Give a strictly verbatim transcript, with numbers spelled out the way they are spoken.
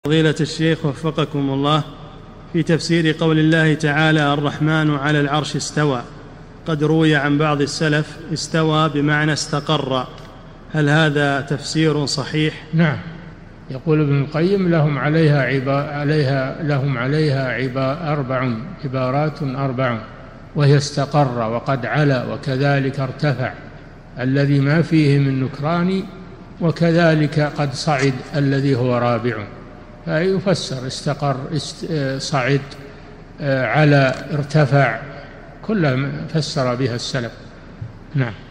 فضيلة الشيخ وفقكم الله، في تفسير قول الله تعالى الرحمن على العرش استوى، قد روي عن بعض السلف استوى بمعنى استقر، هل هذا تفسير صحيح؟ نعم، يقول ابن القيم لهم عليها عبا عليها لهم عليها عبا أربع عبارات أربع، وهي استقر وقد علا وكذلك ارتفع الذي ما فيه من نكران، وكذلك قد صعد الذي هو رابع. فيفسر استقر، صعد، على، ارتفع، كلها فسر بها السلف. نعم.